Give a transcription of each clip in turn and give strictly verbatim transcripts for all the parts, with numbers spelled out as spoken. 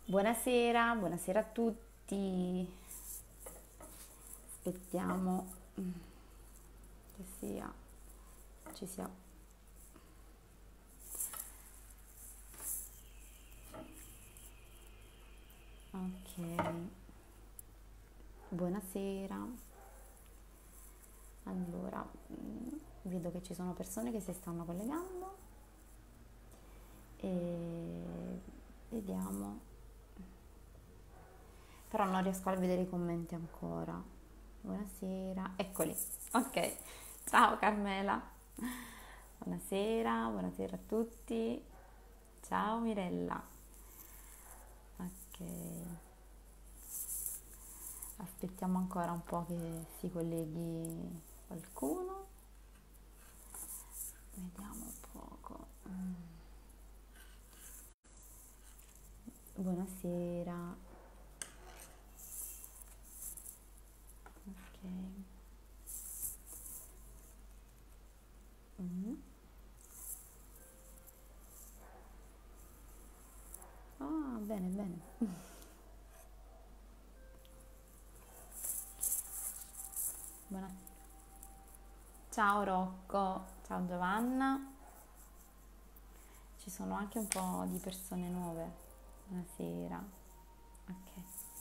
Buonasera, buonasera a tutti. Aspettiamo mm, che sia, ci sia. Ok, buonasera. Allora, mm, vedo che ci sono persone che si stanno collegando e vediamo. Però non riesco a vedere i commenti ancora. Buonasera, eccoli. Ok, ciao Carmela. Buonasera, buonasera a tutti. Ciao Mirella. Ok, aspettiamo ancora un po' che si colleghi qualcuno. Vediamo un poco. Mm. Buonasera. Ok. Mm. Ah, bene, bene. Buona- Ciao Rocco, ciao Giovanna. Ci sono anche un po' di persone nuove. Buonasera. Ok.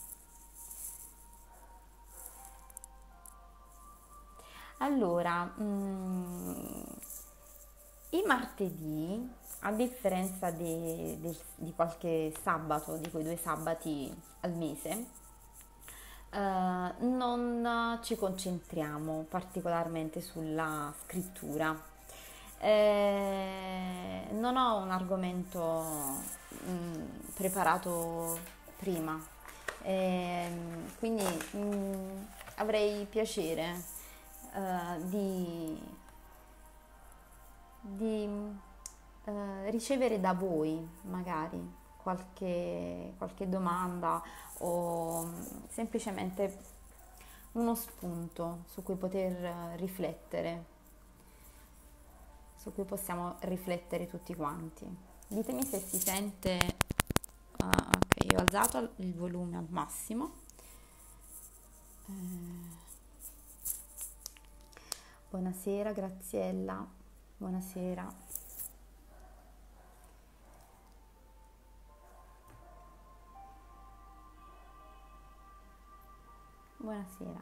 Allora, mm, i martedì, a differenza de- del- di qualche sabato, di quei due sabati al mese, eh, non ci concentriamo particolarmente sulla scrittura. Eh, non ho un argomento mm, preparato prima, Ehm, quindi mm, avrei piacere eh, di, di eh, ricevere da voi magari qualche, qualche domanda o mm, semplicemente uno spunto su cui poter eh, riflettere, su cui possiamo riflettere tutti quanti. Ditemi se si sente. Ah, ok, io ho alzato il volume al massimo. Eh, buonasera Graziella, buonasera. Buonasera.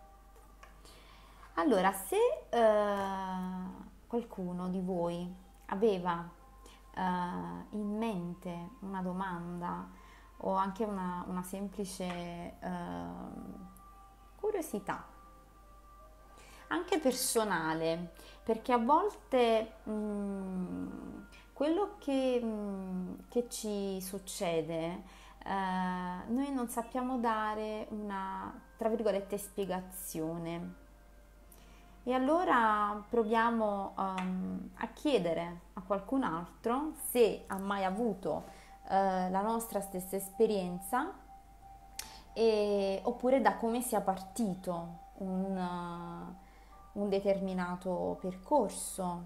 Allora, se eh, qualcuno di voi aveva eh, in mente una domanda o anche una, una semplice eh, curiosità, anche personale, perché a volte mh, quello che, mh, che ci succede, eh, noi non sappiamo dare una, tra virgolette, spiegazione. E allora proviamo um, a chiedere a qualcun altro se ha mai avuto eh, la nostra stessa esperienza e- oppure da come sia partito un, uh, un determinato percorso.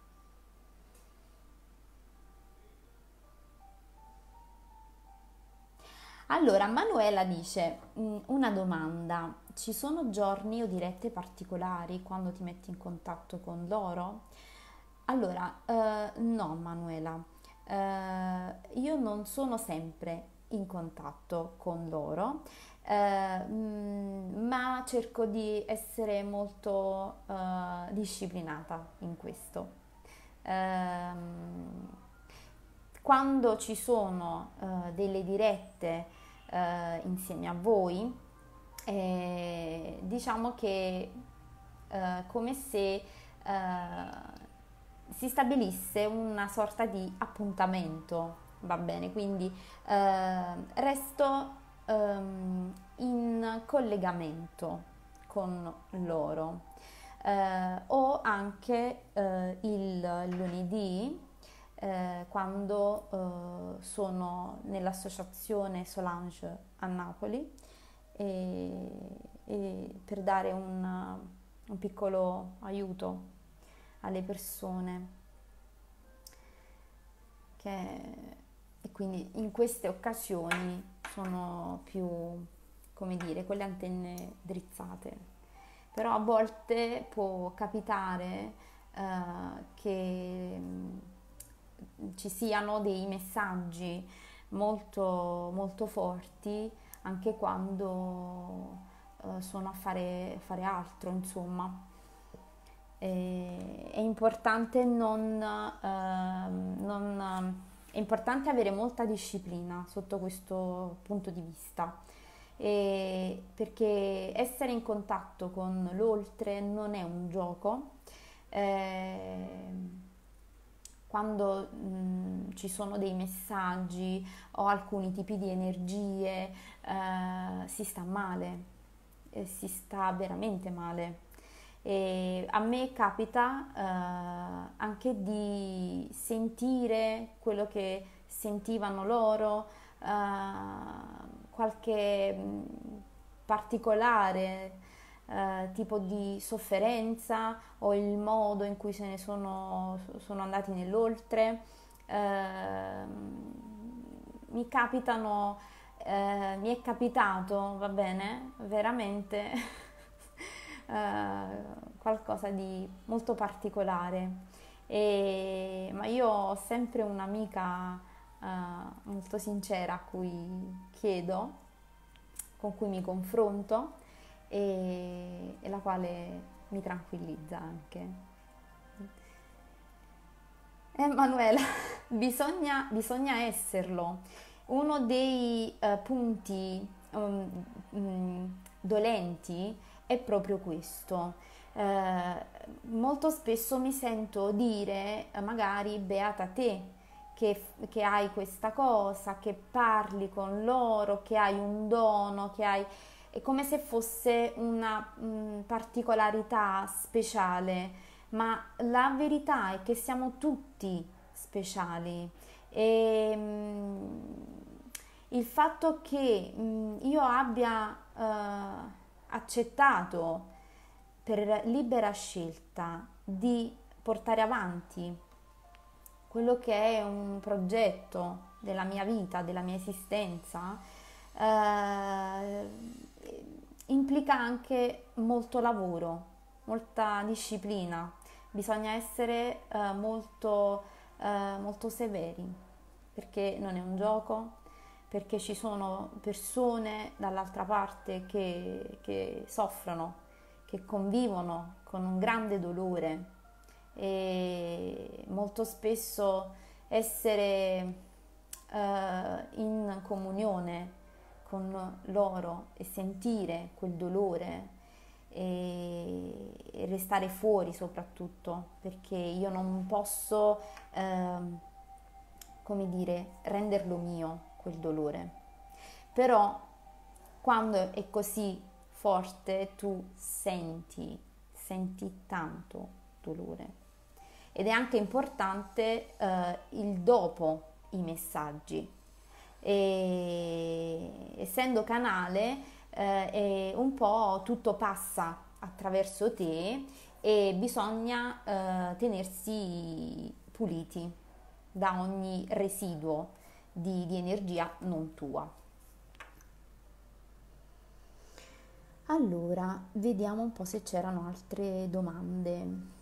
Allora, Manuela dice, "Mm, una domanda, ci sono giorni o dirette particolari quando ti metti in contatto con loro?" Allora, eh, no Manuela, Eh, io non sono sempre in contatto con loro, eh, mm, ma cerco di essere molto eh, disciplinata in questo. Ehm, Quando ci sono eh, delle dirette eh, insieme a voi, eh, diciamo che eh, come se eh, si stabilisse una sorta di appuntamento, va bene? Quindi eh, resto ehm, in collegamento con loro. Eh, o anche eh, il lunedì eh, quando eh, sono nell'associazione Solange a Napoli e, e per dare un, un piccolo aiuto alle persone che, e quindi in queste occasioni sono più, come dire, con le antenne drizzate. Però a volte può capitare eh, che mm, ci siano dei messaggi molto, molto forti anche quando eh, sono a fare, fare altro, insomma. E- è importante non, ehm, non- è importante avere molta disciplina sotto questo punto di vista, e- perché essere in contatto con l'oltre non è un gioco. Ehm, Quando mh, ci sono dei messaggi o alcuni tipi di energie, eh, si sta male, eh, si sta veramente male. E a me capita eh, anche di sentire quello che sentivano loro, eh, qualche mh, particolare eh, tipo di sofferenza o il modo in cui se ne sono, sono andati nell'oltre. Eh, mi capitano, eh, mi è capitato, va bene, veramente eh, qualcosa di molto particolare. E- ma io ho sempre un'amica eh, molto sincera a cui chiedo, con cui mi confronto e, e la quale mi tranquillizza anche. Emanuela, bisogna, bisogna esserlo. Uno dei eh, punti um, mm, dolenti è proprio questo. Eh, molto spesso mi sento dire, eh, magari beata te, che, che hai questa cosa, che parli con loro, che hai un dono, che hai... È come se fosse una mm, particolarità speciale, ma la verità è che siamo tutti speciali e mm, il fatto che mm, io abbia eh, accettato per libera scelta di portare avanti quello che è un progetto della mia vita, della mia esistenza, eh, implica anche molto lavoro, molta disciplina. Bisogna essere eh, molto, eh, molto severi, perché non è un gioco, perché ci sono persone dall'altra parte che, che soffrono, che convivono con un grande dolore e molto spesso essere eh, in comunione con loro e sentire quel dolore e, e restare fuori soprattutto, perché io non posso, ehm, come dire, renderlo mio quel dolore. Però quando è così forte tu senti, senti tanto dolore. Ed è anche importante eh, il dopo i messaggi. E, essendo canale, eh, è un po' tutto passa attraverso te e bisogna eh, tenersi puliti da ogni residuo di, di energia non tua. Allora, vediamo un po' se c'erano altre domande.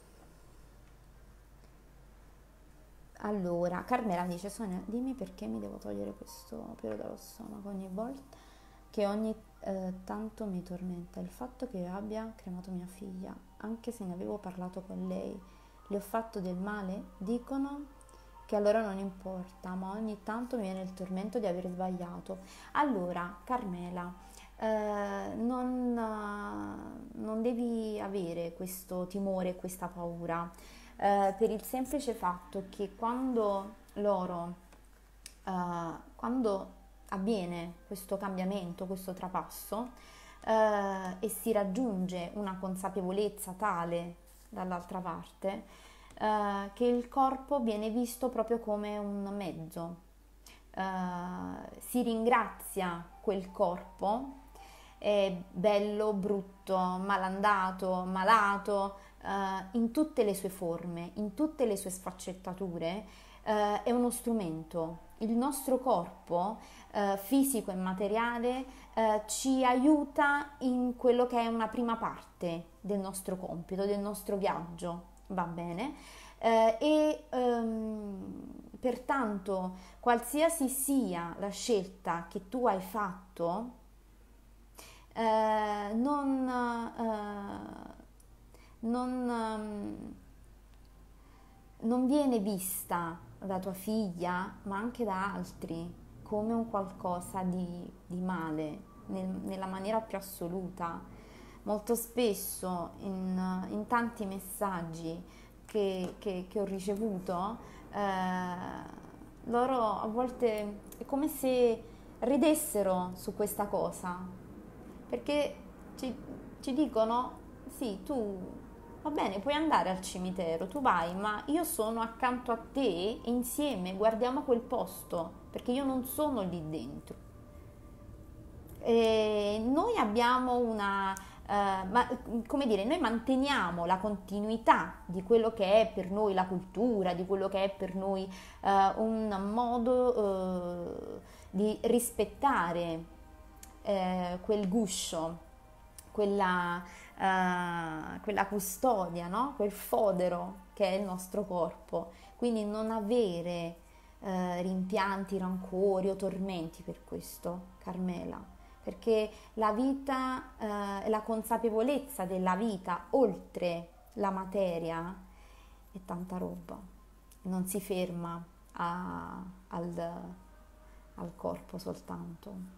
Allora, Carmela dice: Sonia, dimmi perché mi devo togliere questo pelo dallo stomaco ogni volta, che ogni eh, tanto mi tormenta il fatto che io abbia cremato mia figlia, anche se ne avevo parlato con lei. Le ho fatto del male? Dicono che allora non importa, ma ogni tanto mi viene il tormento di aver sbagliato. Allora, Carmela, eh, non, eh, non devi avere questo timore, questa paura, eh, per il semplice fatto che quando loro, eh, quando avviene questo cambiamento, questo trapasso, eh, e si raggiunge una consapevolezza tale dall'altra parte, eh, che il corpo viene visto proprio come un mezzo. Eh, si ringrazia quel corpo, è bello, brutto, malandato, malato, eh, in tutte le sue forme, in tutte le sue sfaccettature, eh, è uno strumento, il nostro corpo eh, fisico e materiale eh, ci aiuta in quello che è una prima parte del nostro compito, del nostro viaggio, va bene? Eh, e ehm, pertanto qualsiasi sia la scelta che tu hai fatto, eh, non, eh, non, ehm, non viene vista da tua figlia, ma anche da altri, come un qualcosa di, di male, nel- nella maniera più assoluta. Molto spesso in, in tanti messaggi che, che- che ho ricevuto, eh, loro a volte è come se ridessero su questa cosa, perché ci, ci dicono, sì, tu va bene, puoi andare al cimitero, tu vai, ma io sono accanto a te e insieme guardiamo quel posto, perché io non sono lì dentro. E noi abbiamo una, eh, ma, come dire, noi manteniamo la continuità di quello che è per noi la cultura, di quello che è per noi eh, un modo eh, di rispettare eh, quel guscio, quella, eh, quella custodia, no? Quel fodero che è il nostro corpo. Quindi non avere eh, rimpianti, rancori o tormenti per questo, Carmela, perché la vita eh, e la consapevolezza della vita oltre la materia è tanta roba, non si ferma a- al, al corpo soltanto.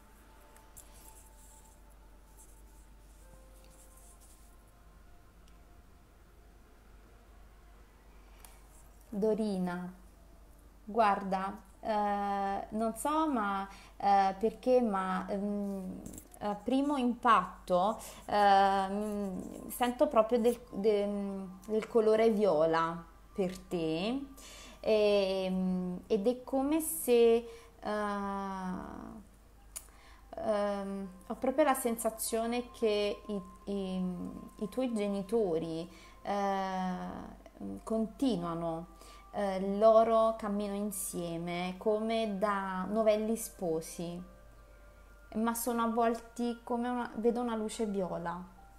Dorina, guarda, eh, non so ma eh, perché, ma ehm, a primo impatto ehm, sento proprio del, de- del colore viola per te, e- ed è come se eh, ehm, ho proprio la sensazione che i, i- i tuoi genitori eh, continuano eh, il loro cammino insieme come da novelli sposi, ma sono avvolti come una, vedo una luce viola.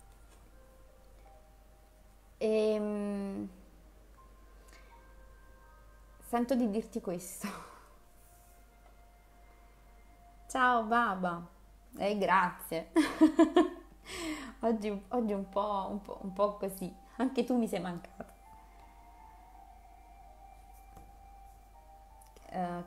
E mm, sento di dirti questo. Ciao Baba, e grazie. Oggi, oggi un po', un po', un po' così, anche tu mi sei mancata. Eh,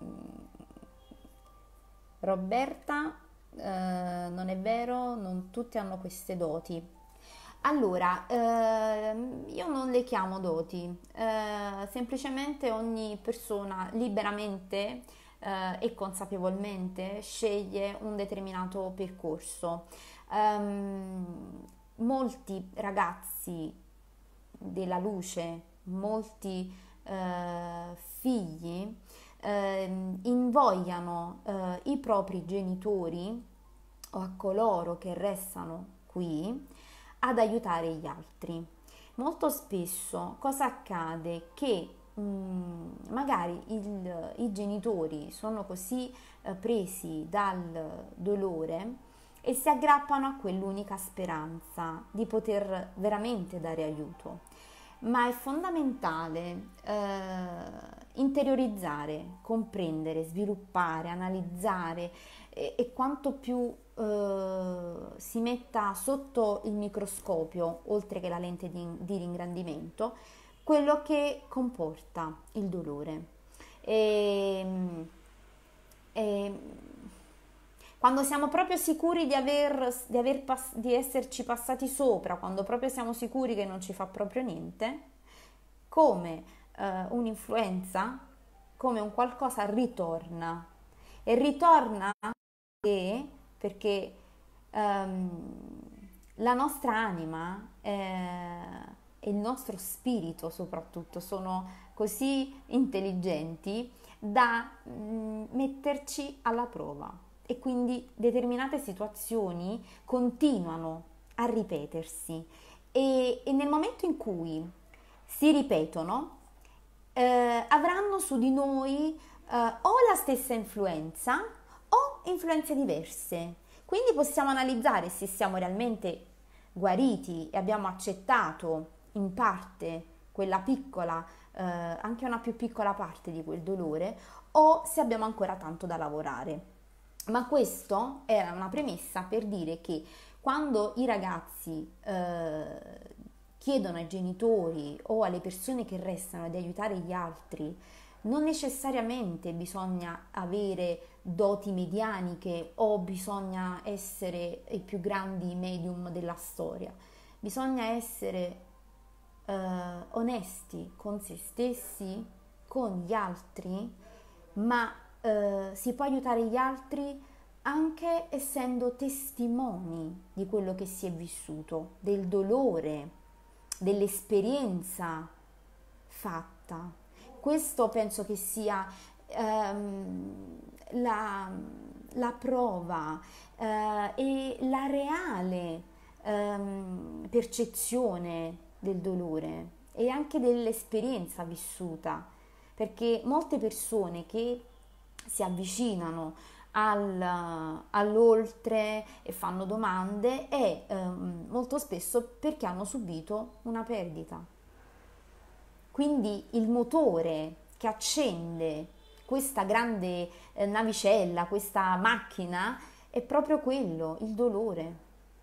Roberta, eh, non è vero, non tutti hanno queste doti. Allora, ehm, io non le chiamo doti, eh, semplicemente ogni persona liberamente eh, e consapevolmente sceglie un determinato percorso. Ehm, Molti ragazzi della luce, molti eh, figli ehm, invogliano eh, i propri genitori o a coloro che restano qui ad aiutare gli altri. Molto spesso cosa accade? Che mm, magari il- i genitori sono così eh, presi dal dolore e si aggrappano a quell'unica speranza di poter veramente dare aiuto. Ma è fondamentale eh, interiorizzare, comprendere, sviluppare, analizzare e, e quanto più eh, si metta sotto il microscopio, oltre che la lente di, di ringrandimento, quello che comporta il dolore. E, e quando siamo proprio sicuri di, aver, di, aver pass- di esserci passati sopra, quando proprio siamo sicuri che non ci fa proprio niente, come eh, un'influenza, come un qualcosa ritorna. E ritorna perché, perché ehm, la nostra anima eh, e il nostro spirito soprattutto sono così intelligenti da mm, metterci alla prova e quindi determinate situazioni continuano a ripetersi e, e nel momento in cui si ripetono eh, avranno su di noi eh, o la stessa influenza o influenze diverse. Quindi possiamo analizzare se siamo realmente guariti e abbiamo accettato in parte quella piccola, eh, anche una più piccola parte di quel dolore, o se abbiamo ancora tanto da lavorare. Ma questo era una premessa per dire che quando i ragazzi eh, chiedono ai genitori o alle persone che restano di aiutare gli altri, non necessariamente bisogna avere doti medianiche o bisogna essere i più grandi medium della storia. Bisogna essere eh, onesti con se stessi, con gli altri, ma eh, si può aiutare gli altri anche essendo testimoni di quello che si è vissuto, del dolore, dell'esperienza fatta. Questo penso che sia ehm, la, la prova eh, e la reale ehm, percezione del dolore e anche dell'esperienza vissuta, perché molte persone che si avvicinano al, all'oltre e fanno domande e ehm, molto spesso perché hanno subito una perdita. Quindi il motore che accende questa grande eh, navicella, questa macchina, è proprio quello, il dolore.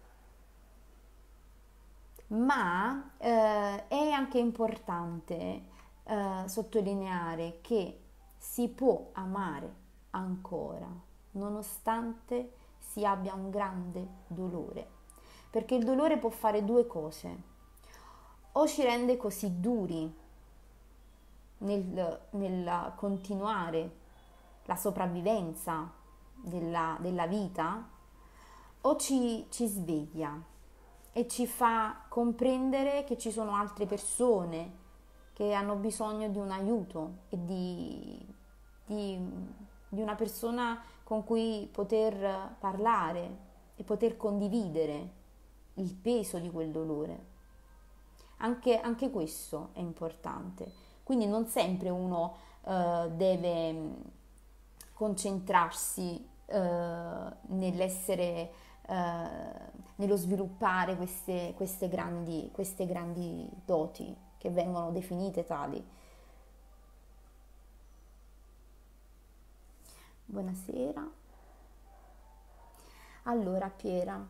Ma eh, è anche importante eh, sottolineare che si può amare ancora, nonostante si abbia un grande dolore, perché il dolore può fare due cose: o ci rende così duri nel, nel continuare la sopravvivenza della, della vita, o ci, ci sveglia e ci fa comprendere che ci sono altre persone che hanno bisogno di un aiuto e di, di, di una persona con cui poter parlare e poter condividere il peso di quel dolore. Anche, anche questo è importante. Quindi non sempre uno eh, deve concentrarsi eh, nell'essere, eh, nello sviluppare queste, queste, grandi, queste grandi doti che vengono definite tali. Buonasera. Allora, Piera,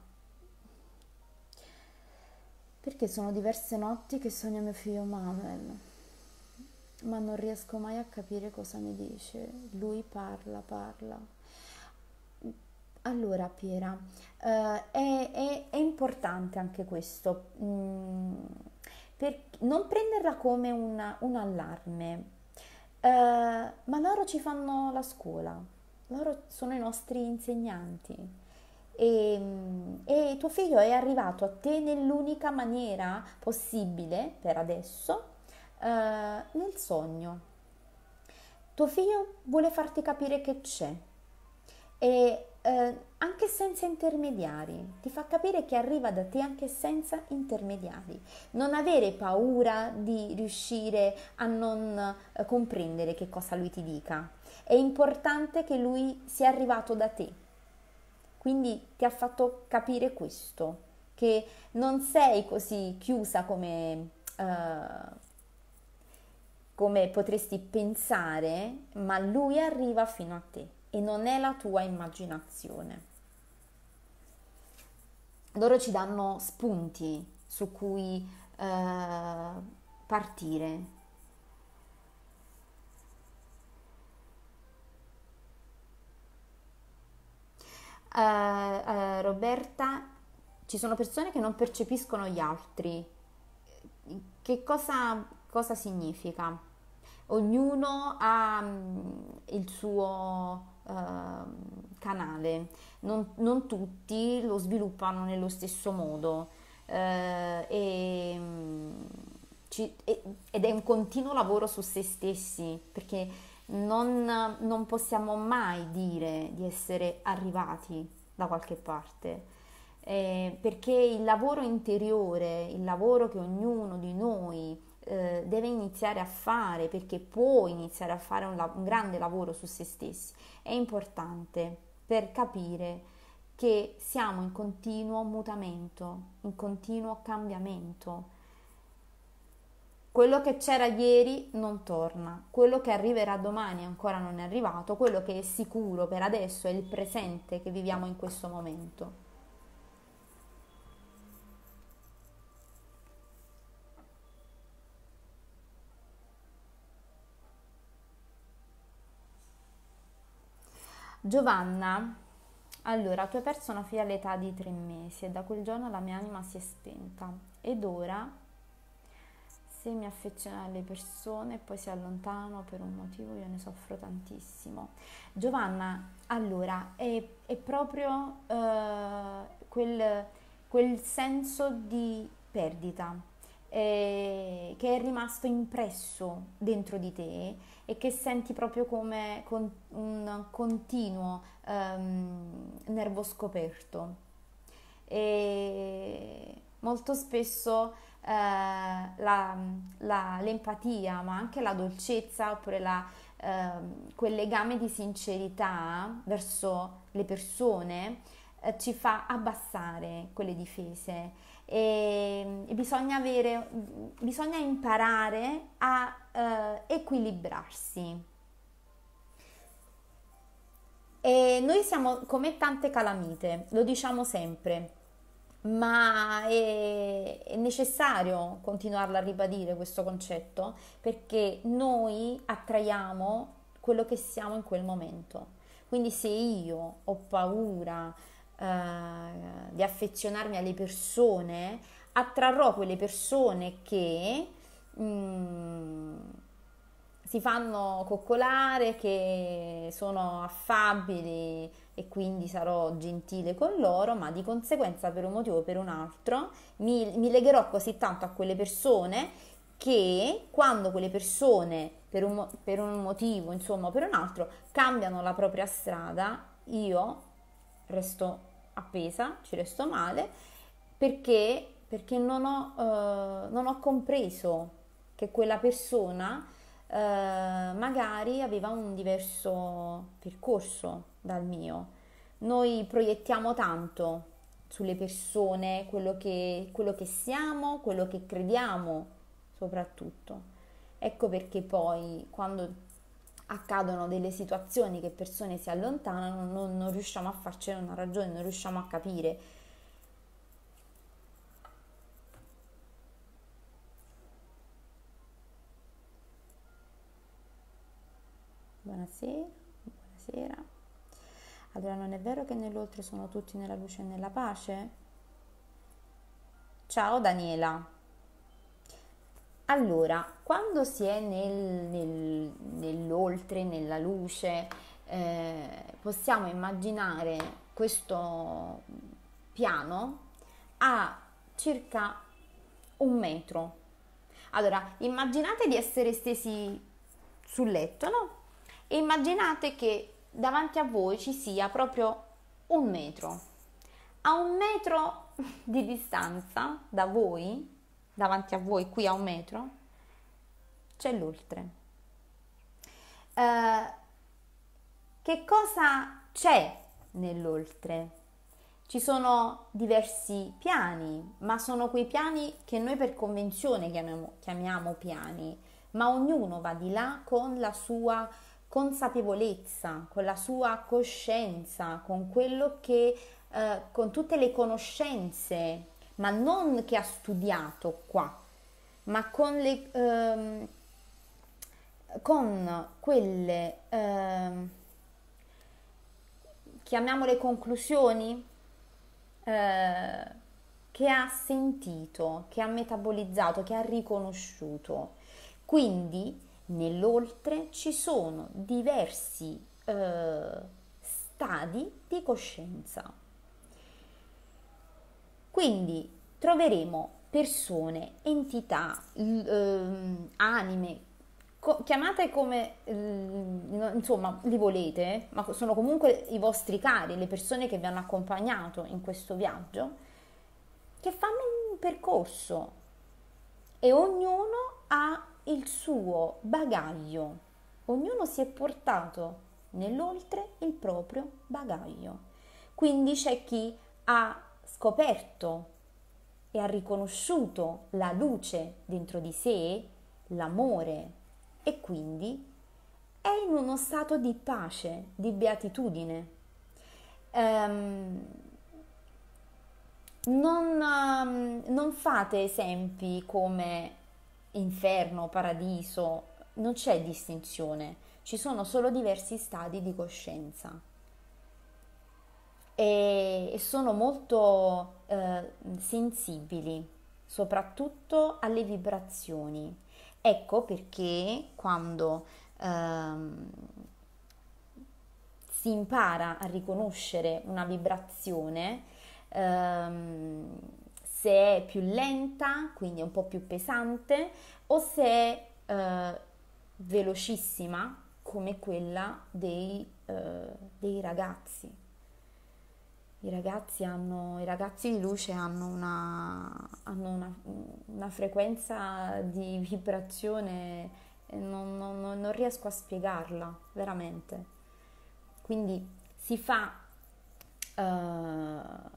perché sono diverse notti che sogno mio figlio Manuel, ma non riesco mai a capire cosa mi dice. Lui parla, parla. Allora, Piera, eh, è, è- è importante anche questo, mm, per non prenderla come una- un allarme. Eh, ma loro ci fanno la scuola, loro sono i nostri insegnanti e, mm, e tuo figlio è arrivato a te nell'unica maniera possibile per adesso, eh, nel sogno. Tuo figlio vuole farti capire che c'è e eh, anche senza intermediari, ti fa capire che arriva da te anche senza intermediari. Non avere paura di riuscire a non eh, comprendere che cosa lui ti dica. È importante che lui sia arrivato da te, quindi ti ha fatto capire questo, che non sei così chiusa come, eh, come potresti pensare, ma lui arriva fino a te e non è la tua immaginazione. Loro ci danno spunti su cui eh, partire. Eh, eh, Roberta, ci sono persone che non percepiscono gli altri. Che cosa, cosa significa? Ognuno ha mm, il suo ehm, canale, non, non tutti lo sviluppano nello stesso modo eh, e, mm, ci- e- ed è un continuo lavoro su se stessi perché non, non possiamo mai dire di essere arrivati da qualche parte. Eh, perché il lavoro interiore, il lavoro che ognuno di noi eh, deve iniziare a fare, perché può iniziare a fare un, la- un grande lavoro su se stessi. È importante per capire che siamo in continuo mutamento, in continuo cambiamento. Quello che c'era ieri non torna, quello che arriverà domani ancora non è arrivato, quello che è sicuro per adesso è il presente che viviamo in questo momento. Giovanna, allora, tu hai perso una figlia all'età di tre mesi e da quel giorno la mia anima si è spenta ed ora se mi affeziono alle persone e poi si allontanano per un motivo, io ne soffro tantissimo. Giovanna, allora, è, è proprio eh, quel, quel senso di perdita eh, che è rimasto impresso dentro di te e che senti proprio come con- un continuo ehm, nervo scoperto. E molto spesso eh, la- la- l'empatia, ma anche la dolcezza oppure la, ehm, quel legame di sincerità verso le persone eh, ci fa abbassare quelle difese e, e bisogna avere, bisogna imparare a eh, equilibrarsi. E noi siamo come tante calamite, lo diciamo sempre, ma è, è necessario continuarlo a ribadire questo concetto perché noi attraiamo quello che siamo in quel momento. Quindi se io ho paura eh, di affezionarmi alle persone, attrarrò quelle persone che mm, si fanno coccolare, che sono affabili e quindi sarò gentile con loro, ma di conseguenza per un motivo o per un altro mi, mi legherò così tanto a quelle persone che quando quelle persone per un, mo- per un motivo, insomma, o per un altro, cambiano la propria strada, io resto appesa, ci resto male, perché, perché non ho, eh, non ho compreso che quella persona eh, magari aveva un diverso percorso dal mio. Noi proiettiamo tanto sulle persone quello che, quello che siamo, quello che crediamo, soprattutto. Ecco perché poi quando accadono delle situazioni che persone si allontanano, non, non riusciamo a farcene una ragione, non riusciamo a capire. Buonasera, buonasera. Allora, non è vero che nell'oltre sono tutti nella luce e nella pace? Ciao Daniela. Allora, quando si è nel, nel- nell'oltre, nella luce, eh, possiamo immaginare questo piano a circa un metro. Allora, immaginate di essere stesi sul letto, no? E immaginate che davanti a voi ci sia proprio un metro. A un metro di distanza da voi, davanti a voi, qui a un metro, c'è l'oltre. Eh, che cosa c'è nell'oltre? Ci sono diversi piani, ma sono quei piani che noi per convenzione chiamiamo, chiamiamo piani, ma ognuno va di là con la sua consapevolezza, con la sua coscienza, con quello che, eh, con tutte le conoscenze, ma non che ha studiato qua, ma con le, ehm, con quelle, ehm, chiamiamole conclusioni, eh, che ha sentito, che ha metabolizzato, che ha riconosciuto. Quindi nell'oltre ci sono diversi eh, stadi di coscienza. Quindi troveremo persone, entità, l- ehm, anime, co- chiamate come eh, insomma li volete, ma sono comunque i vostri cari, le persone che vi hanno accompagnato in questo viaggio, che fanno un percorso e ognuno ha il suo bagaglio, ognuno si è portato nell'oltre il proprio bagaglio. Quindi c'è chi ha scoperto e ha riconosciuto la luce dentro di sé, l'amore, e quindi è in uno stato di pace, di beatitudine. Ehm, non, ehm, non fate esempi come inferno, paradiso, non c'è distinzione, ci sono solo diversi stadi di coscienza e, e sono molto eh, sensibili, soprattutto alle vibrazioni. Ecco perché quando ehm, si impara a riconoscere una vibrazione, ehm, se è più lenta, quindi è un po' più pesante, o se è eh, velocissima, come quella dei, eh, dei ragazzi. I ragazzi, hanno, I ragazzi di luce hanno una, hanno una, una frequenza di vibrazione, eh, non, non- non- non riesco a spiegarla, veramente. Quindi si fa, eh,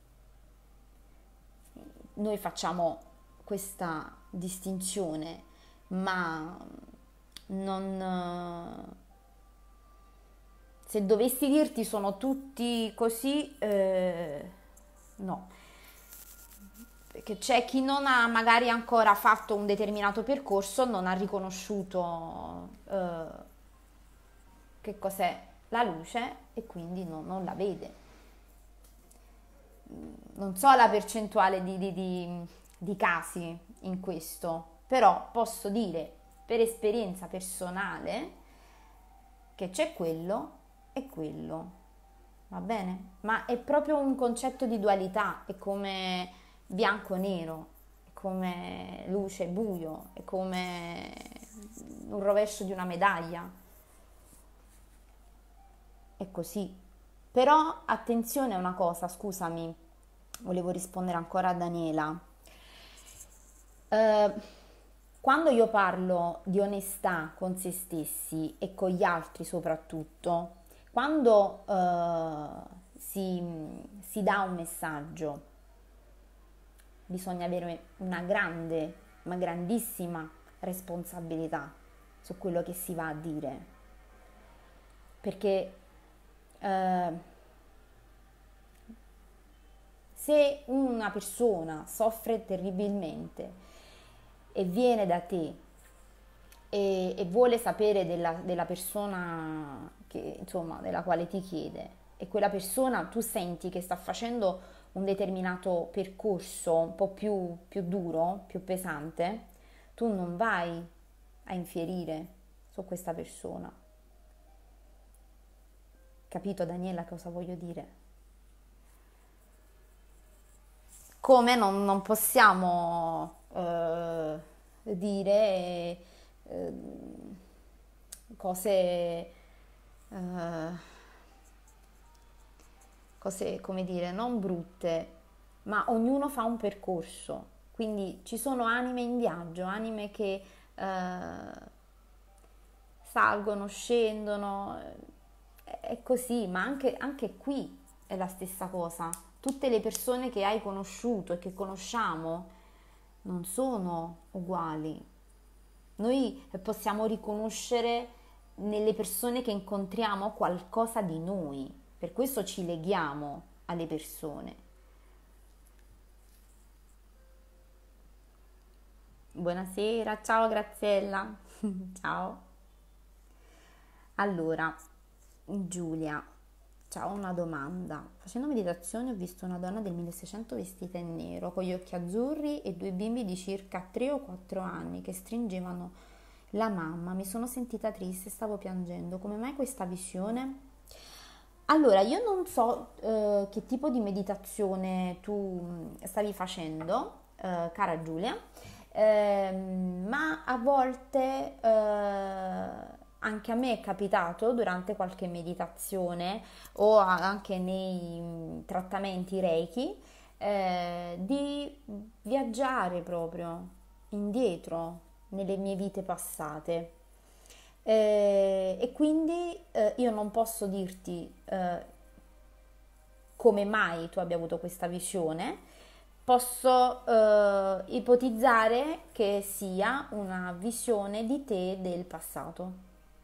noi facciamo questa distinzione, ma non, eh, se dovessi dirti sono tutti così, eh, no, perché c'è chi non ha magari ancora fatto un determinato percorso, non ha riconosciuto eh, che cos'è la luce e quindi no- non la vede. Non so la percentuale di, di- di- di casi in questo, però posso dire per esperienza personale che c'è quello e quello, va bene? Ma è proprio un concetto di dualità, è come bianco-nero, è come luce-buio, è come un rovescio di una medaglia, è così. Però attenzione a una cosa, scusami, volevo rispondere ancora a Daniela. Eh, Quando io parlo di onestà con se stessi e con gli altri soprattutto, quando eh, si, si dà un messaggio, bisogna avere una grande, ma grandissima responsabilità su quello che si va a dire, perché eh, se una persona soffre terribilmente e viene da te e, e vuole sapere della, della persona che, insomma, della quale ti chiede, e quella persona tu senti che sta facendo un determinato percorso un po' più, più duro, più pesante, tu non vai a infierire su questa persona. Capito, Daniela, cosa voglio dire? Come non, non possiamo eh, dire eh, cose, eh, cose, come dire, non brutte, ma ognuno fa un percorso. Quindi ci sono anime in viaggio, anime che eh, salgono, scendono, eh, è così, ma anche, anche qui è la stessa cosa. Tutte le persone che hai conosciuto e che conosciamo non sono uguali. Noi possiamo riconoscere nelle persone che incontriamo qualcosa di noi, per questo ci leghiamo alle persone. Buonasera, ciao Graziella. Ciao. Allora, Giulia, ciao, una domanda. Facendo meditazione ho visto una donna del milleseicento vestita in nero, con gli occhi azzurri e due bimbi di circa tre o quattro anni che stringevano la mamma. Mi sono sentita triste e stavo piangendo. Come mai questa visione? Allora, io non so eh, che tipo di meditazione tu mh, stavi facendo, eh, cara Giulia, ehm, ma a volte eh, anche a me è capitato durante qualche meditazione o a- anche nei mh, trattamenti Reiki eh, di viaggiare proprio indietro, nelle mie vite passate. Eh, e quindi eh, io non posso dirti eh, come mai tu abbia avuto questa visione, posso eh, ipotizzare che sia una visione di te del passato.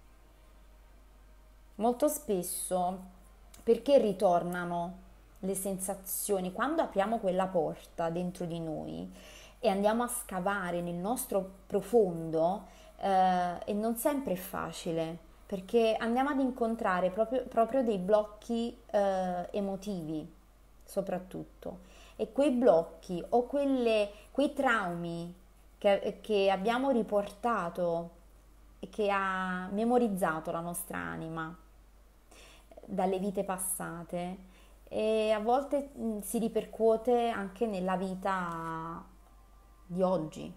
Molto spesso, perché ritornano le sensazioni? Quando apriamo quella porta dentro di noi e andiamo a scavare nel nostro profondo, eh, e non sempre è facile, perché andiamo ad incontrare proprio, proprio dei blocchi eh, emotivi, soprattutto. E quei blocchi o quelle, quei traumi che, che abbiamo riportato e che ha memorizzato la nostra anima dalle vite passate e a volte mh, si ripercuote anche nella vita di oggi.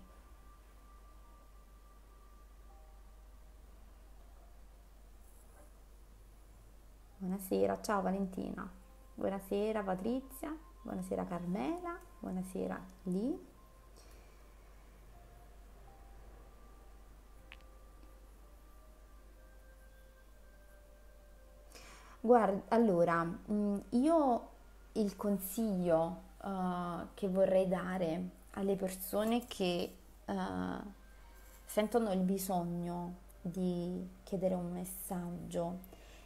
Buonasera, ciao Valentina. Buonasera Patrizia. Buonasera Carmela. Buonasera Lì. Guarda, allora, mm, io il consiglio eh, che vorrei dare alle persone che eh, sentono il bisogno di chiedere un messaggio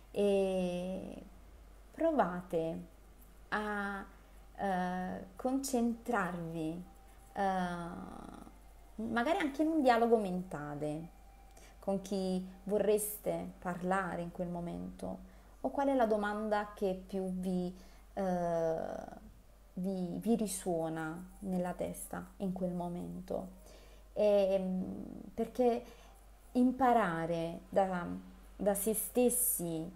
e provate a eh, concentrarvi, eh, magari anche in un dialogo mentale con chi vorreste parlare in quel momento o qual è la domanda che più vi, eh, vi, vi risuona nella testa in quel momento. E, mm, perché imparare da, da se stessi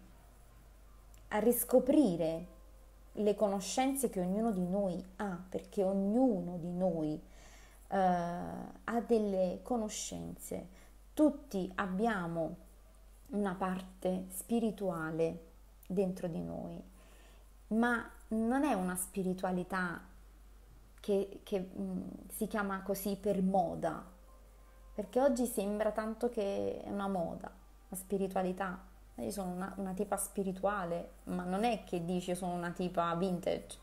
a riscoprire le conoscenze che ognuno di noi ha, perché ognuno di noi eh, ha delle conoscenze, tutti abbiamo una parte spirituale dentro di noi, ma non è una spiritualità che, che mh, si chiama così per moda, perché oggi sembra tanto che è una moda, la spiritualità. Io sono una, una tipa spirituale, ma non è che dici sono una tipa vintage.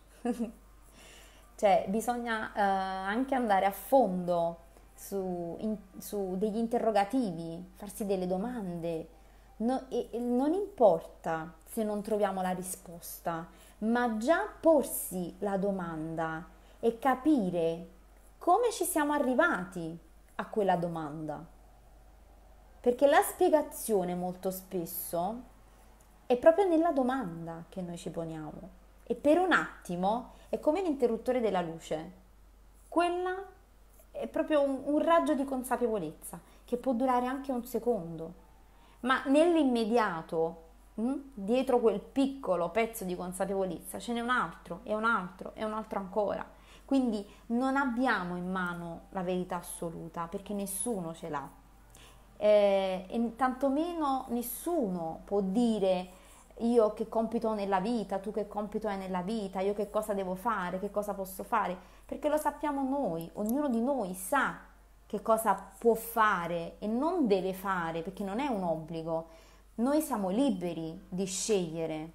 Cioè, bisogna eh, anche andare a fondo su, in- su degli interrogativi, farsi delle domande. No- e- e non importa se non troviamo la risposta, ma già porsi la domanda e capire come ci siamo arrivati a quella domanda. Perché la spiegazione molto spesso è proprio nella domanda che noi ci poniamo. E per un attimo è come l'interruttore della luce. Quella è proprio un, un raggio di consapevolezza che può durare anche un secondo. Ma nell'immediato, mh, dietro quel piccolo pezzo di consapevolezza, ce n'è un altro, e un altro, e un altro ancora. Quindi non abbiamo in mano la verità assoluta, perché nessuno ce l'ha. Eh, e tantomeno nessuno può dire io che compito ho nella vita, tu che compito hai nella vita, io che cosa devo fare, che cosa posso fare, perché lo sappiamo noi, ognuno di noi sa che cosa può fare e non deve fare, perché non è un obbligo. Noi siamo liberi di scegliere.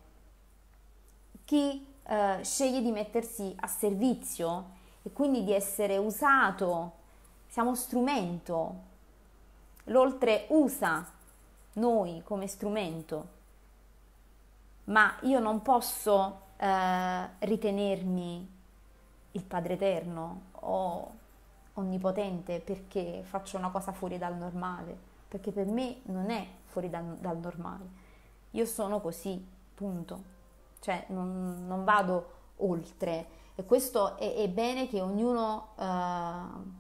Chi eh, sceglie di mettersi a servizio e quindi di essere usato, siamo strumento. L'oltre usa noi come strumento, ma io non posso eh, ritenermi il Padre Eterno o onnipotente perché faccio una cosa fuori dal normale, perché per me non è fuori dal, dal normale. Io sono così, punto. Cioè non, non vado oltre. E questo è, è bene che ognuno eh,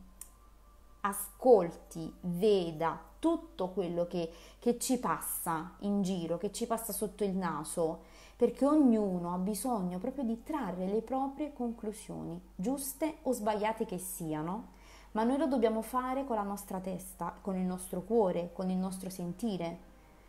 ascolti, veda tutto quello che, che ci passa in giro, che ci passa sotto il naso, perché ognuno ha bisogno proprio di trarre le proprie conclusioni, giuste o sbagliate che siano, ma noi lo dobbiamo fare con la nostra testa, con il nostro cuore, con il nostro sentire,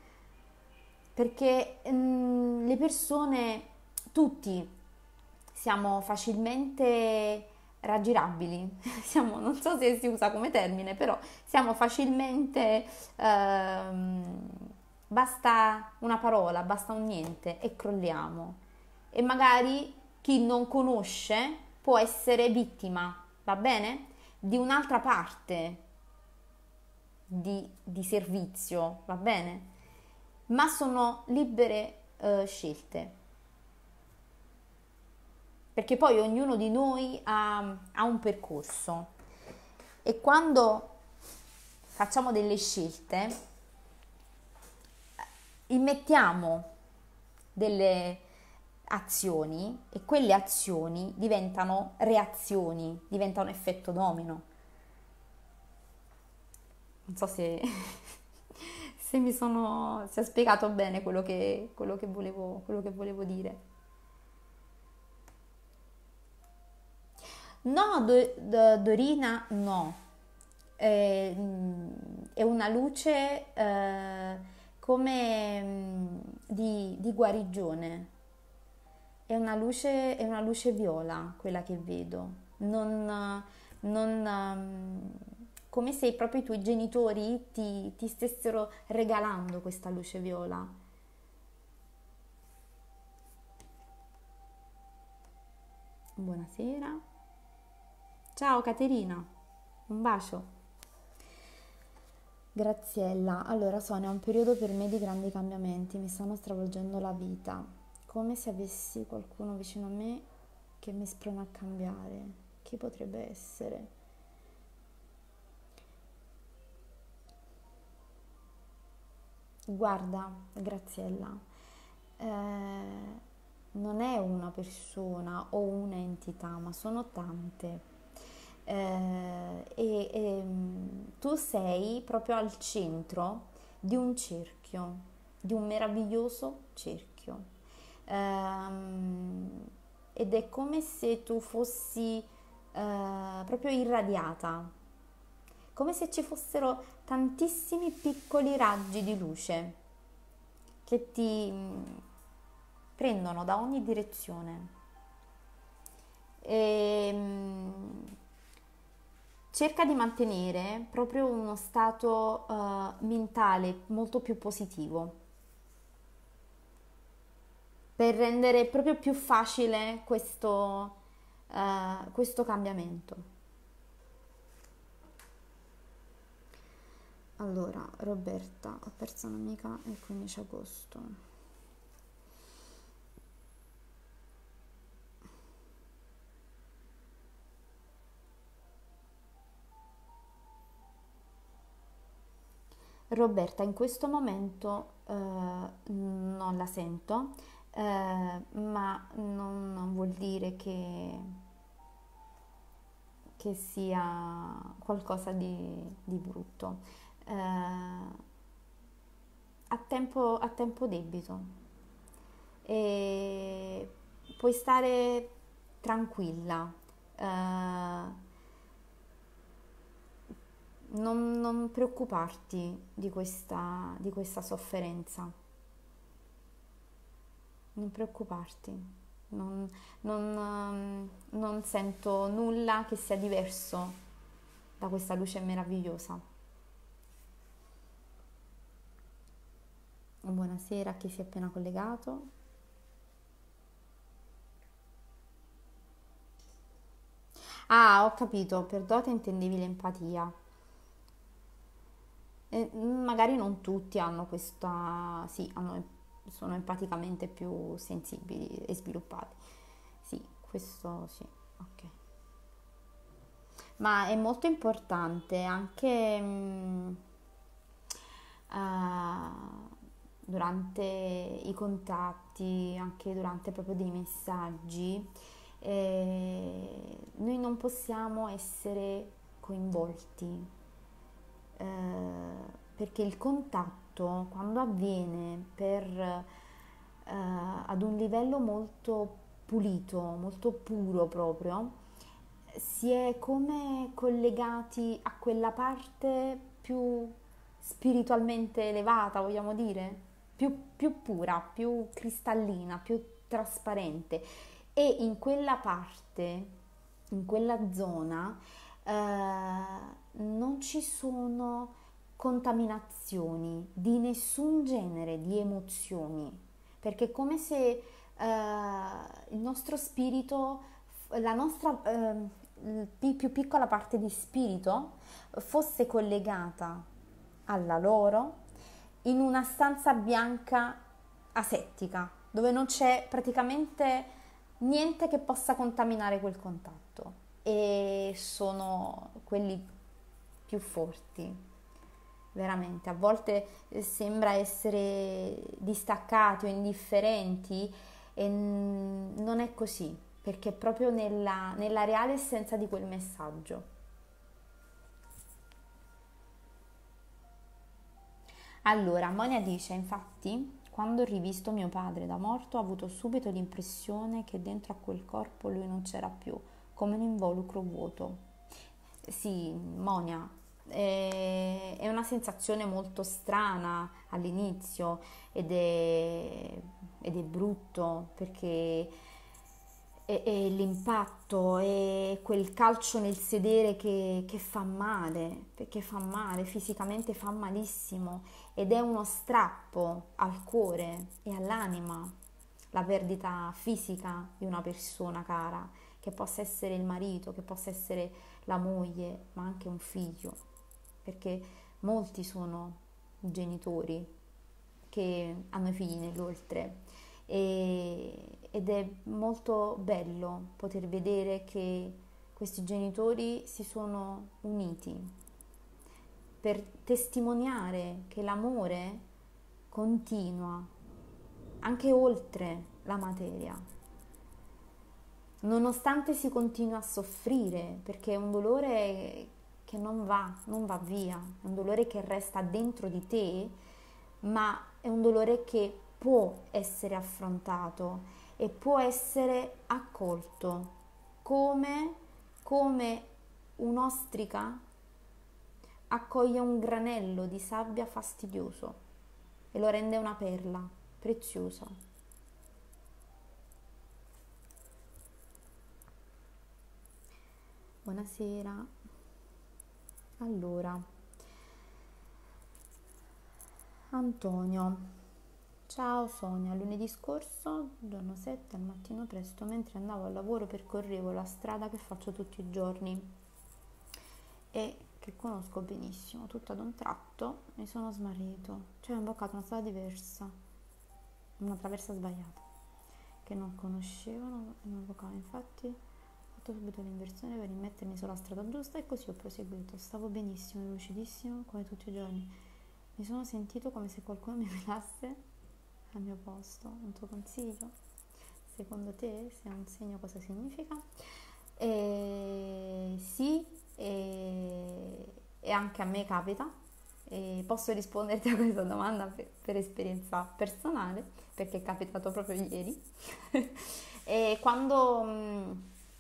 perché mm, le persone, tutti, siamo facilmente raggirabili, siamo, non so se si usa come termine, però siamo facilmente, ehm, basta una parola, basta un niente e crolliamo. E magari chi non conosce può essere vittima, va bene? Di un'altra parte di, di servizio, va bene? Ma sono libere eh, scelte, perché poi ognuno di noi ha, ha un percorso e quando facciamo delle scelte immettiamo delle azioni e quelle azioni diventano reazioni, diventano effetto domino. Non so se, se mi sono, se ho spiegato bene quello che, quello che volevo, quello che volevo dire. No, Do- Do- Dorina, no. È, mm, è una luce eh, come mm, di, di guarigione. È una luce, è una luce viola quella che vedo. Non, non, mm, come se proprio i tuoi genitori ti, ti stessero regalando questa luce viola. Buonasera. Ciao Caterina, un bacio. Graziella, allora Sonia, è un periodo per me di grandi cambiamenti, mi stanno stravolgendo la vita, come se avessi qualcuno vicino a me che mi sprona a cambiare. Chi potrebbe essere? Guarda, Graziella, eh, non è una persona o un'entità, ma sono tante. Eh, e, e, mm, tu sei proprio al centro di un cerchio, di un meraviglioso cerchio. Ehm, ed è come se tu fossi eh, proprio irradiata, come se ci fossero tantissimi piccoli raggi di luce che ti mm, prendono da ogni direzione. E, mm, cerca di mantenere proprio uno stato eh, mentale molto più positivo per rendere proprio più facile questo, eh, questo cambiamento. Allora, Roberta, ho perso un'amica il quindici agosto. Roberta, in questo momento eh, non la sento, eh, ma non, non vuol dire che, che sia qualcosa di, di brutto. Eh, a tempo, a tempo debito e puoi stare tranquilla. Eh, non, non preoccuparti di questa, di questa sofferenza, non preoccuparti, non, non, ehm, non sento nulla che sia diverso da questa luce meravigliosa. Buonasera a chi si è appena collegato. Ah, ho capito, per dote intendevi l'empatia. E magari non tutti hanno questa, sì, hanno- sono empaticamente più sensibili e sviluppati. Sì, questo sì, ok. Ma è molto importante anche mm, ah, durante i contatti, anche durante proprio dei messaggi, eh, noi non possiamo essere coinvolti eh, perché il contatto quando avviene per, eh, ad un livello molto pulito, molto puro proprio, si è come collegati a quella parte più spiritualmente elevata, vogliamo dire, più, più pura, più cristallina, più trasparente. E in quella parte in quella zona eh, non ci sono contaminazioni di nessun genere di emozioni, perché è come se eh, il nostro spirito, la nostra eh, più piccola parte di spirito fosse collegata alla loro in una stanza bianca asettica, dove non c'è praticamente niente che possa contaminare quel contatto, e sono quelli più forti, veramente. A volte eh, sembra essere distaccati o indifferenti e n- non è così, perché è proprio nella, nella reale essenza di quel messaggio. Allora, Monia dice, infatti, quando ho rivisto mio padre da morto, ho avuto subito l'impressione che dentro a quel corpo lui non c'era più, come un involucro vuoto. Sì, Monia, è, è una sensazione molto strana all'inizio ed è, ed è brutto perché è, è l'impatto, è quel calcio nel sedere che, che fa male, perché fa male, fisicamente fa malissimo ed è uno strappo al cuore e all'anima, la perdita fisica di una persona cara, che possa essere il marito, che possa essere la moglie, ma anche un figlio, perché molti sono i genitori che hanno i figli nell'oltre e, ed è molto bello poter vedere che questi genitori si sono uniti per testimoniare che l'amore continua anche oltre la materia, nonostante si continua a soffrire, perché è un dolore che non va, non va via, è un dolore che resta dentro di te, ma è un dolore che può essere affrontato e può essere accolto come, come un'ostrica accoglie un granello di sabbia fastidioso e lo rende una perla preziosa. Buonasera. Allora, Antonio. Ciao Sonia, lunedì scorso, giorno sette, al mattino presto, mentre andavo al lavoro percorrevo la strada che faccio tutti i giorni e che conosco benissimo. Tutto ad un tratto mi sono smarrito, cioè ho imboccato una strada diversa, una traversa sbagliata, che non conoscevano e non invocavo. Infatti ho fatto subito l'inversione per rimettermi sulla strada giusta e così ho proseguito. Stavo benissimo, lucidissimo, come tutti i giorni. Mi sono sentito come se qualcuno mi guidasse al mio posto. Un tuo consiglio? Secondo te, se è un segno, cosa significa? E sì, e, e anche a me capita. E posso risponderti a questa domanda per, per esperienza personale, perché è capitato proprio ieri. E quando, mh,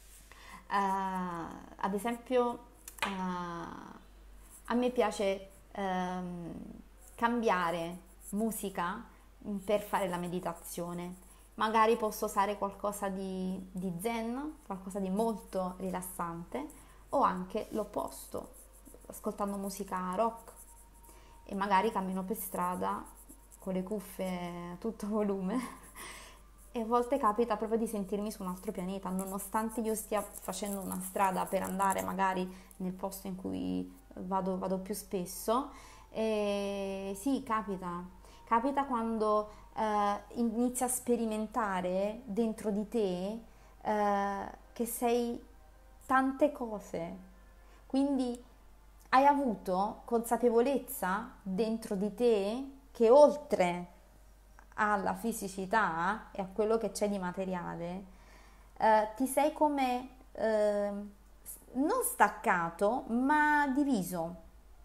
eh, ad esempio, eh, a me piace ehm, cambiare musica per fare la meditazione. Magari posso usare qualcosa di, di zen, qualcosa di molto rilassante, o anche l'opposto, ascoltando musica rock e magari cammino per strada con le cuffie a tutto volume e a volte capita proprio di sentirmi su un altro pianeta, nonostante io stia facendo una strada per andare magari nel posto in cui vado, vado più spesso. E sì, capita, capita quando eh, inizi a sperimentare dentro di te eh, che sei tante cose, quindi hai avuto consapevolezza dentro di te che oltre alla fisicità e a quello che c'è di materiale, eh, ti sei come eh, non staccato, ma diviso.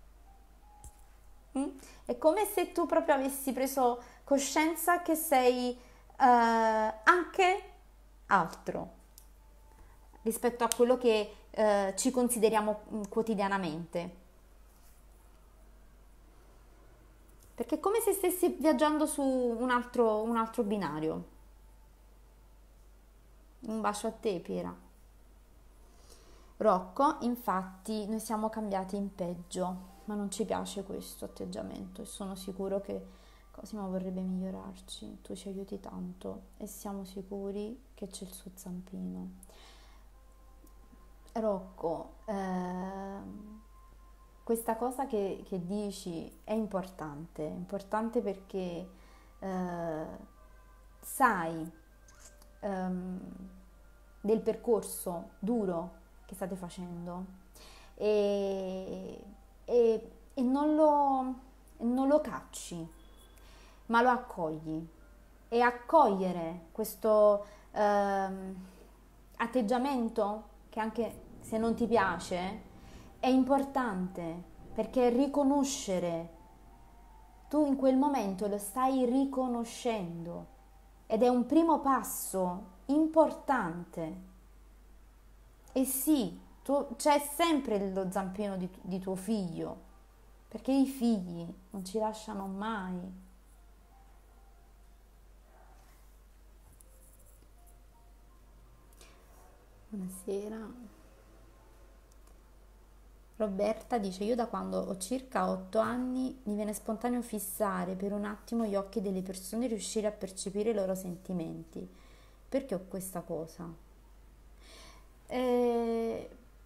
Mm? È come se tu proprio avessi preso coscienza che sei eh, anche altro rispetto a quello che eh, ci consideriamo mm, quotidianamente. Perché è come se stessi viaggiando su un altro, un altro binario. Un bacio a te, Piera. Rocco, infatti, noi siamo cambiati in peggio, ma non ci piace questo atteggiamento e sono sicuro che Cosimo vorrebbe migliorarci. Tu ci aiuti tanto e siamo sicuri che c'è il suo zampino. Rocco, ehm, questa cosa che, che dici è importante, è importante perché eh, sai ehm, del percorso duro che state facendo e, e- e non lo, non lo cacci, ma lo accogli. E accogliere questo ehm, atteggiamento, che anche se non ti piace, è importante perché riconoscere, tu in quel momento lo stai riconoscendo ed è un primo passo importante. E sì, tu- c'è sempre lo zampino di, di tuo figlio, perché i figli non ci lasciano mai. Buonasera. Roberta dice: Io da quando ho circa otto anni mi viene spontaneo fissare per un attimo gli occhi delle persone e riuscire a percepire i loro sentimenti. Perché ho questa cosa? Eh,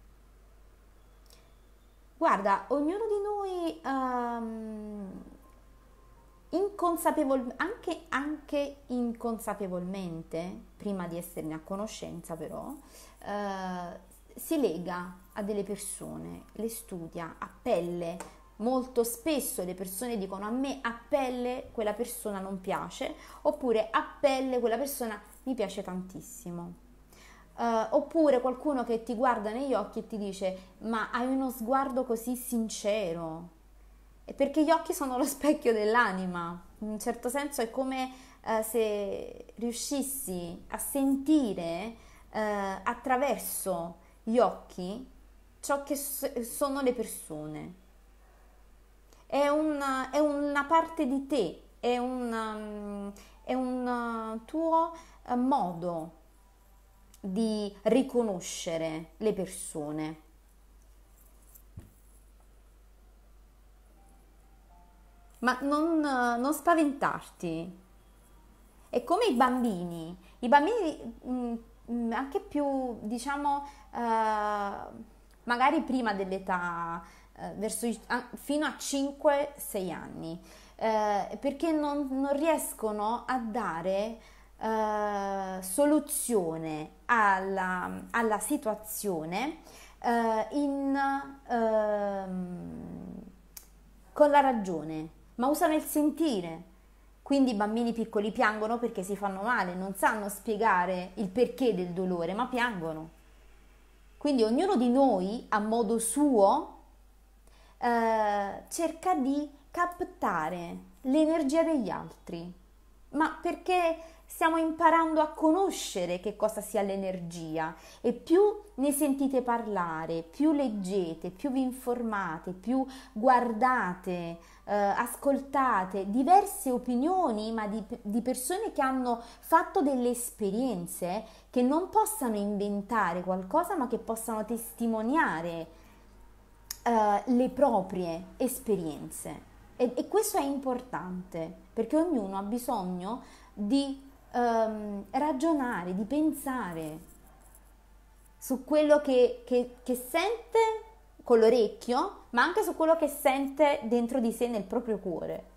Guarda, ognuno di noi ehm, inconsapevol- anche, anche inconsapevolmente, prima di esserne a conoscenza però, eh, si lega a delle persone, le studia a pelle. Molto spesso le persone dicono: a me a pelle quella persona non piace, oppure a pelle quella persona mi piace tantissimo. Eh, oppure qualcuno che ti guarda negli occhi e ti dice: ma hai uno sguardo così sincero. E perché gli occhi sono lo specchio dell'anima. In un certo senso è come eh, se riuscissi a sentire eh, attraverso gli occhi ciò che s- sono le persone. È una, è una parte di te, è un, um, è un uh, tuo uh, modo di riconoscere le persone. Ma non, uh, non spaventarti. È come i bambini. I bambini mh, mh, anche più, diciamo, eh, magari prima dell'età, eh, verso i- a- fino a cinque sei anni, eh, perché non, non riescono a dare eh, soluzione alla, alla situazione eh, in, ehm, con la ragione, ma usano il sentire. Quindi i bambini piccoli piangono perché si fanno male, non sanno spiegare il perché del dolore, ma piangono. Quindi ognuno di noi, a modo suo, eh, cerca di captare l'energia degli altri, ma perché stiamo imparando a conoscere che cosa sia l'energia e più ne sentite parlare, più leggete, più vi informate, più guardate, eh, ascoltate diverse opinioni, ma di, di persone che hanno fatto delle esperienze, che non possano inventare qualcosa, ma che possano testimoniare eh, le proprie esperienze. E, e questo è importante perché ognuno ha bisogno di ehm, ragionare, di pensare su quello che, che, che sente con l'orecchio, ma anche su quello che sente dentro di sé nel proprio cuore.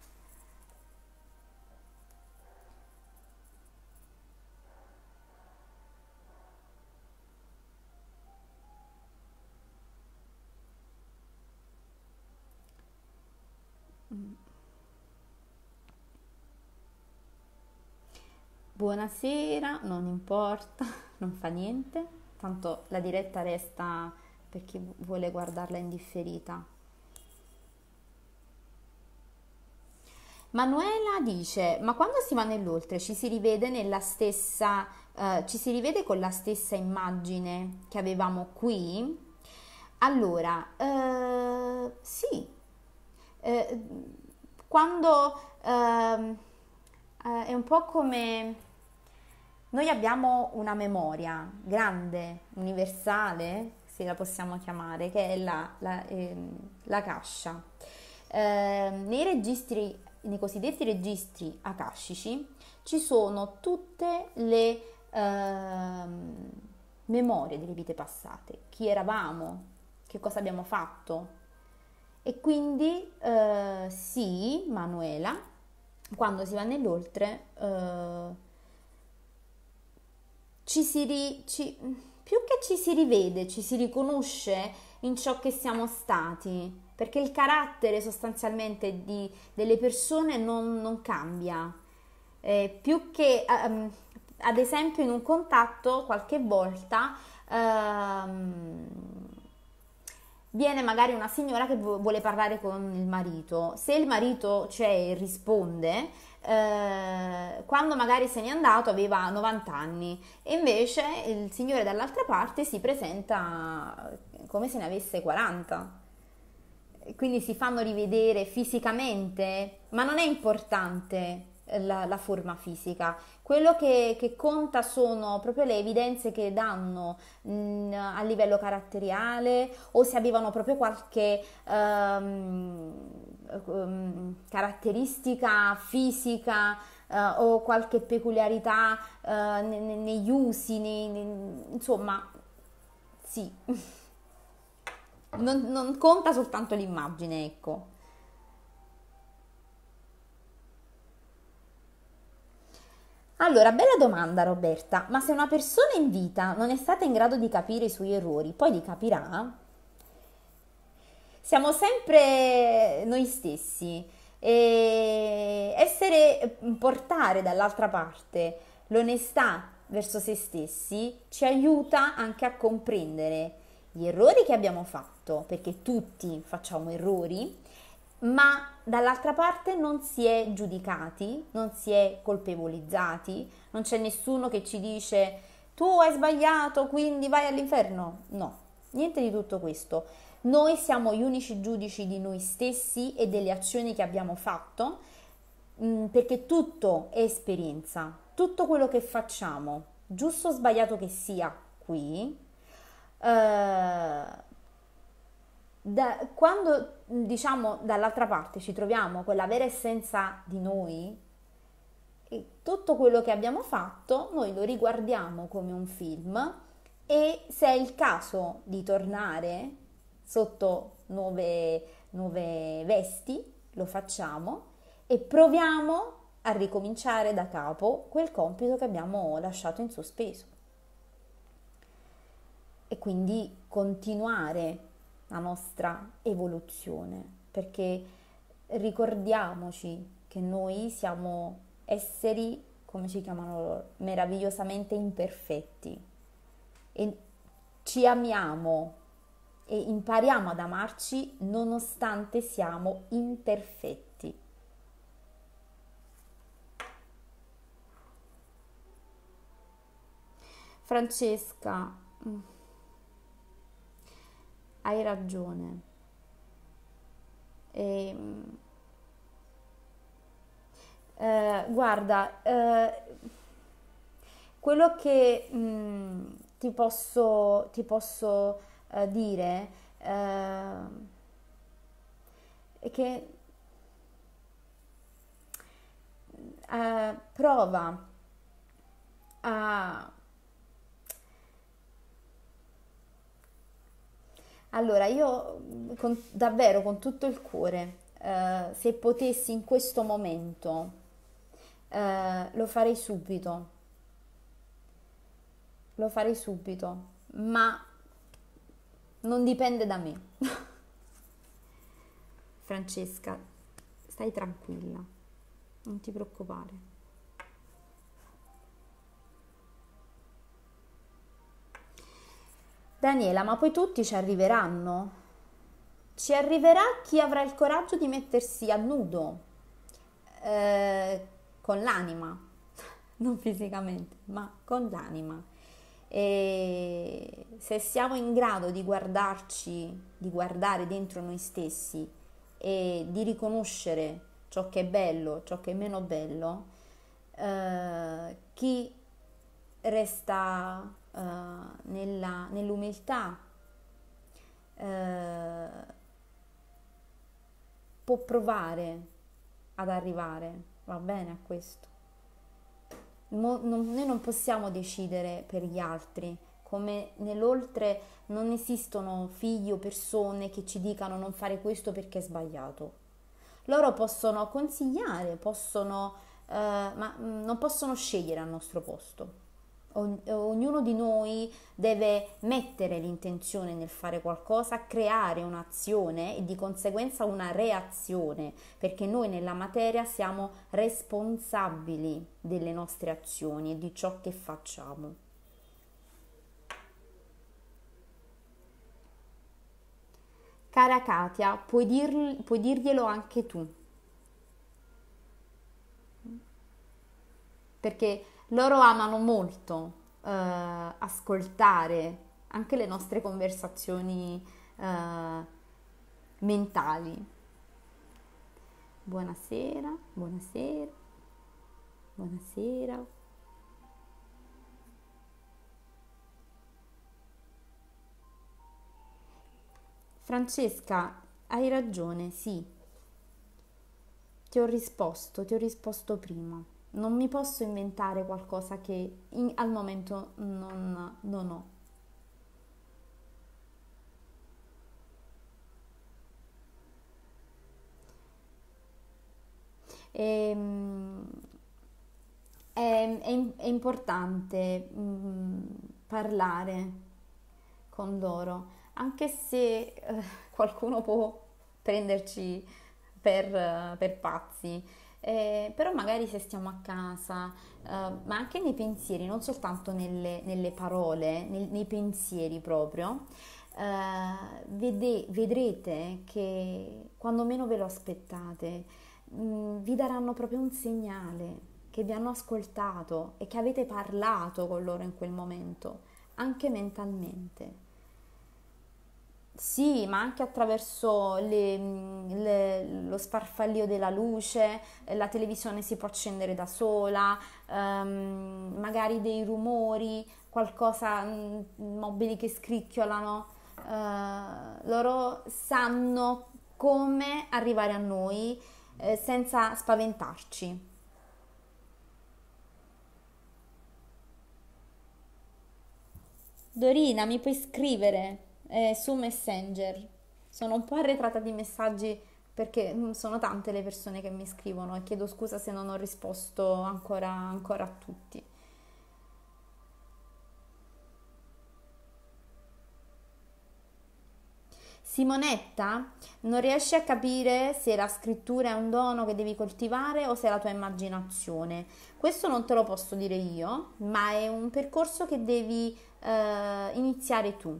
Buonasera, non importa, non fa niente, tanto la diretta resta per chi vuole guardarla in differita. Manuela dice: Ma quando si va nell'oltre ci si rivede nella stessa, eh, ci si rivede con la stessa immagine che avevamo qui? Allora, eh, sì, eh, quando ehm, eh, è un po' come noi abbiamo una memoria grande, universale, sì, la possiamo chiamare, che è la, la, ehm, la Akasha. Eh, nei registri, nei cosiddetti registri akashici, ci sono tutte le ehm, memorie delle vite passate, chi eravamo, che cosa abbiamo fatto. E quindi eh, sì, Manuela, quando si va nell'oltre, eh, ci si ri- ci- più che ci si rivede, ci si riconosce in ciò che siamo stati, perché il carattere sostanzialmente di- delle persone non, non cambia. Eh, più che ehm, ad esempio in un contatto qualche volta ehm, viene magari una signora che vu- vuole parlare con il marito. Se il marito c'è e risponde, eh, quando magari se n'è andato aveva novanta anni e invece il signore dall'altra parte si presenta come se ne avesse quaranta. Quindi si fanno rivedere fisicamente, ma non è importante la, la forma fisica. Quello che, che conta sono proprio le evidenze che danno mh, a livello caratteriale o se avevano proprio qualche ehm, ehm, caratteristica fisica eh, o qualche peculiarità eh, ne- ne- negli usi, nei- nei- insomma, sì. Non, non conta soltanto l'immagine, ecco. Allora, bella domanda Roberta, ma se una persona in vita non è stata in grado di capire i suoi errori, poi li capirà? Siamo sempre noi stessi e essere, portare dall'altra parte l'onestà verso se stessi ci aiuta anche a comprendere gli errori che abbiamo fatto, perché tutti facciamo errori, ma dall'altra parte non si è giudicati, non si è colpevolizzati, non c'è nessuno che ci dice tu hai sbagliato, quindi vai all'inferno. No, niente di tutto questo. Noi siamo gli unici giudici di noi stessi e delle azioni che abbiamo fatto, mh, perché tutto è esperienza, tutto quello che facciamo, giusto o sbagliato che sia qui, eh, da- quando diciamo dall'altra parte ci troviamo con la vera essenza di noi, e tutto quello che abbiamo fatto noi lo riguardiamo come un film e se è il caso di tornare sotto nuove, nuove vesti, lo facciamo e proviamo a ricominciare da capo quel compito che abbiamo lasciato in sospeso e quindi continuare la nostra evoluzione, perché ricordiamoci che noi siamo esseri, come ci chiamano loro, meravigliosamente imperfetti e ci amiamo e impariamo ad amarci nonostante siamo imperfetti. Francesca, mm, hai ragione. E, eh, guarda, eh, quello che mm, ti posso, ti posso eh, dire eh, è che eh, prova a... Allora, io con- davvero con tutto il cuore, eh, se potessi in questo momento, eh, lo farei subito, lo farei subito, ma non dipende da me. Francesca, stai tranquilla, non ti preoccupare. Daniela, ma poi tutti ci arriveranno. Ci arriverà chi avrà il coraggio di mettersi a nudo, eh, con l'anima, non fisicamente, ma con l'anima. E se siamo in grado di guardarci, di guardare dentro noi stessi e di riconoscere ciò che è bello, ciò che è meno bello, eh, chi resta eh, nella- nell'umiltà eh, può provare ad arrivare, va bene a questo. Mo- non- noi non possiamo decidere per gli altri, come nell'oltre non esistono figli o persone che ci dicano non fare questo perché è sbagliato. Loro possono consigliare, possono, eh, ma mm, non possono scegliere al nostro posto. Og- ognuno di noi deve mettere l'intenzione nel fare qualcosa, creare un'azione e di conseguenza una reazione, perché noi nella materia siamo responsabili delle nostre azioni e di ciò che facciamo. Cara Katia, puoi, dir- puoi dirglielo anche tu, perché loro amano molto eh, ascoltare anche le nostre conversazioni eh, mentali. Buonasera, buonasera, buonasera. Francesca, hai ragione, sì, ti ho risposto, ti ho risposto prima. Non mi posso inventare qualcosa che in- al momento non, non ho. Ehm, è, è- è importante mm, parlare con loro, anche se eh, qualcuno può prenderci per, eh, per pazzi. Eh, però magari se stiamo a casa, eh, ma anche nei pensieri, non soltanto nelle, nelle parole, nel- nei pensieri proprio, eh, vede- vedrete che quando meno ve lo aspettate, mh, vi daranno proprio un segnale che vi hanno ascoltato e che avete parlato con loro in quel momento, anche mentalmente. Sì, ma anche attraverso le- le- lo sfarfallio della luce, eh, la televisione si può accendere da sola, ehm, magari dei rumori, qualcosa, mm, mobili che scricchiolano. Eh, loro sanno come arrivare a noi, eh, senza spaventarci. Dorina, mi puoi scrivere eh, su Messenger? Sono un po' arretrata di messaggi perché mm, sono tante le persone che mi scrivono e chiedo scusa se non ho risposto ancora, ancora a tutti. Simonetta, non riesci a capire se la scrittura è un dono che devi coltivare o se è la tua immaginazione. Questo non te lo posso dire io, ma è un percorso che devi eh, iniziare tu.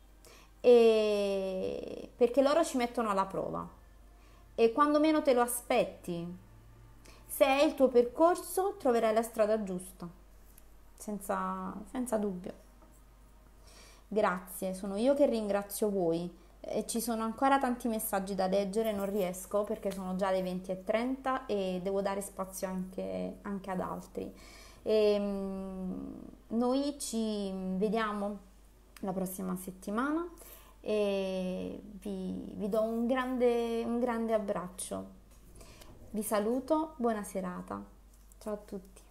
E perché loro ci mettono alla prova e quando meno te lo aspetti, se è il tuo percorso, troverai la strada giusta, senza, senza dubbio. Grazie, sono io che ringrazio voi. E ci sono ancora tanti messaggi da leggere, non riesco perché sono già le venti e trenta e devo dare spazio anche, anche ad altri. E, mm, noi ci vediamo la prossima settimana e vi, vi do un grande, un grande abbraccio. Vi saluto, buona serata. Ciao a tutti.